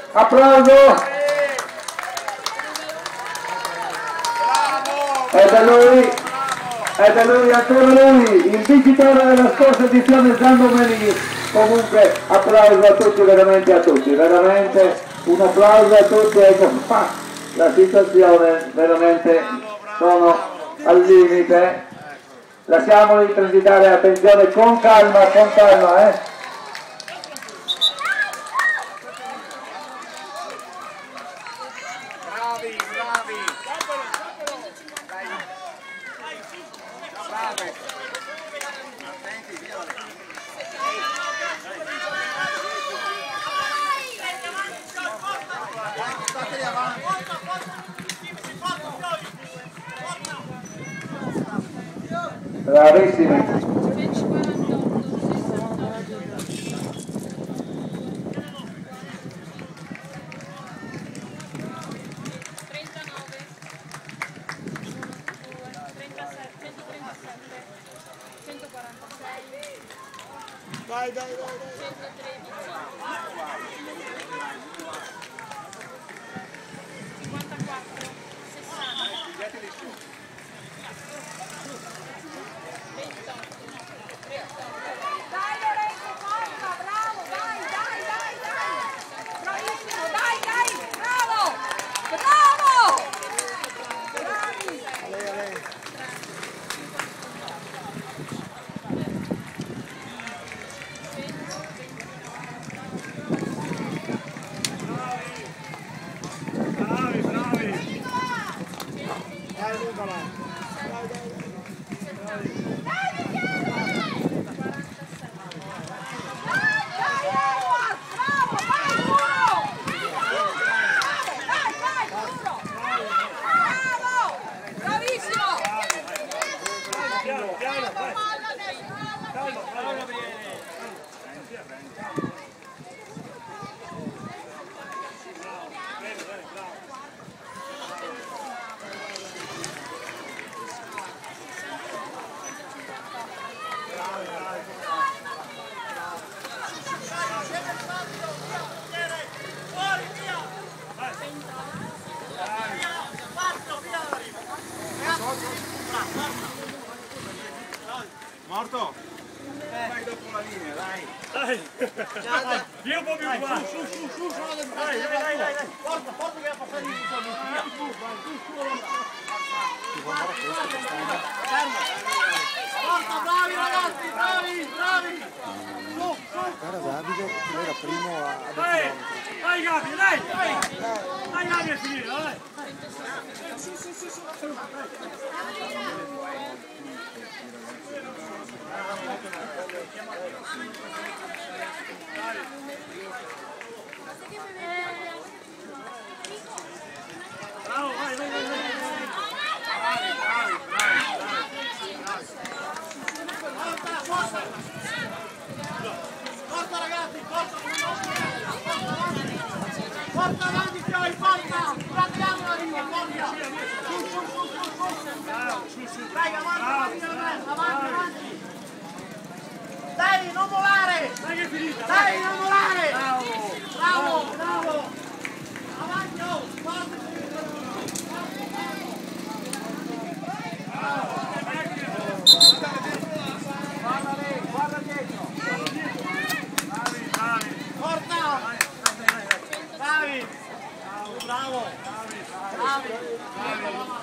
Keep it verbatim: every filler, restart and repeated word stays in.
Applauso! È da lui, è da lui, ancora lui, il vincitore della scorsa edizione Gian Domenici. Comunque applauso a tutti, veramente a tutti, veramente un applauso a tutti, ecco qua la situazione, veramente sono al limite. Lasciamoli transitare, attenzione, con calma, con calma, eh. Bravi, bravi. Bravissimi. Dai, dai, dai, dai. cinquantaquattro, sessanta, ventotto, Dai Lorenzo, forza, bravo, dai, dai, dai, dai. Bravissimo, dai, dai, bravo, bravo. Bravi. Bravi, bravi. Dai, Nicola. Dai, dai, dai. Morto? Vai dopo la linea, dai! Dai! Dai. Via un po' più qua! Su, su, su, su, su, dai, dai, dai, dai, dai! Porta, porta che va a passare di su, via! Su, vai, su, su, porta, bravi ragazzi, bravi, bravi! Su, su! Guarda Davide, che lui era primo a Dai! Dai Gabi, dai! Dai, dai Gabi a finire, dai! Su, su, su, su, su! Bravo, vai, vai, vai, vai! Bravi, bravi, bravi, bravi! Forza, forza! Forza ragazzi, forza! Forza avanti, Fioi, forza! Prandiamo la linea, forza! Su, su, su, su, su! Dai, avanti, avanti, avanti, avanti! Dai, non volare! Dai, che è finita! Dai, non volare! Bravo! Bravo, bravo! Avanti, oh! Forza! Guarda lì, guarda dietro! Bravi, bravi! Forza! Bravi! Bravo! Bravi! Bravi!